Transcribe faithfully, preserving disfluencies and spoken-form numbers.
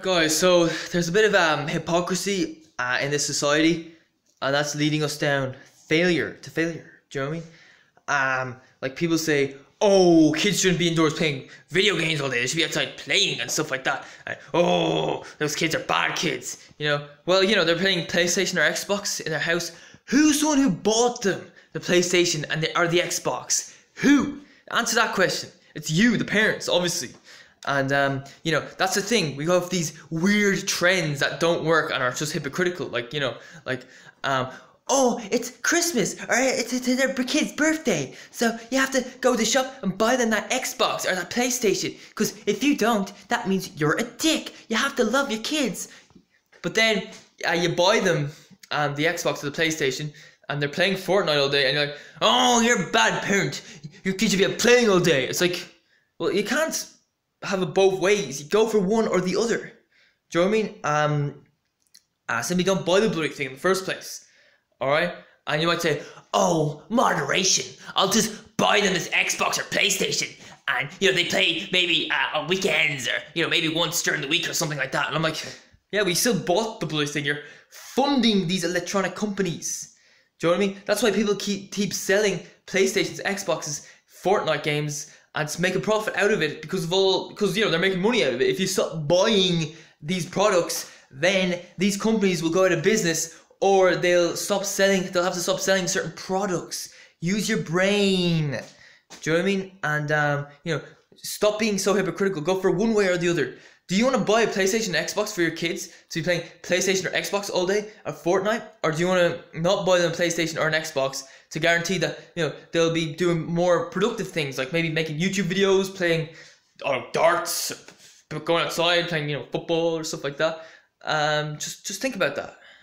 Guys, so there's a bit of um, hypocrisy uh, in this society, and that's leading us down failure to failure. Do you know what I mean? Um, like people say, oh, kids shouldn't be indoors playing video games all day. They should be outside playing and stuff like that. And, oh, those kids are bad kids. You know, well, you know, they're playing PlayStation or Xbox in their house. Who's the one who bought them the PlayStation and the, or the Xbox? Who? Answer that question. It's you, the parents, obviously. And, um, you know, that's the thing. We have these weird trends that don't work and are just hypocritical. Like, you know, like, um, oh, it's Christmas, or it's, it's their kid's birthday. So you have to go to the shop and buy them that Xbox or that PlayStation. Because if you don't, that means you're a dick. You have to love your kids. But then uh, you buy them um, the Xbox or the PlayStation, and they're playing Fortnite all day. And you're like, oh, you're a bad parent. Your kids should be playing all day. It's like, well, you can't have it both ways. You go for one or the other. Do you know what I mean? Um, uh, simply don't buy the bloody thing in the first place. Alright? And you might say, oh, moderation. I'll just buy them this Xbox or PlayStation. And, you know, they play maybe uh, on weekends or, you know, maybe once during the week or something like that. And I'm like, yeah, we still bought the bloody thing. You're funding these electronic companies. Do you know what I mean? That's why people keep, keep selling PlayStations, Xboxes, Fortnite games, and to make a profit out of it because of all, because, you know, they're making money out of it. If you stop buying these products, then these companies will go out of business, or they'll stop selling, they'll have to stop selling certain products. Use your brain. Do you know what I mean? And, um, you know, stop being so hypocritical. Go for one way or the other. Do you want to buy a PlayStation and Xbox for your kids to be playing PlayStation or Xbox all day or Fortnite? Or do you want to not buy them a PlayStation or an Xbox to guarantee that, you know, they'll be doing more productive things, like maybe making YouTube videos, playing oh, darts, going outside, playing, you know, football or stuff like that? Um, just, just think about that.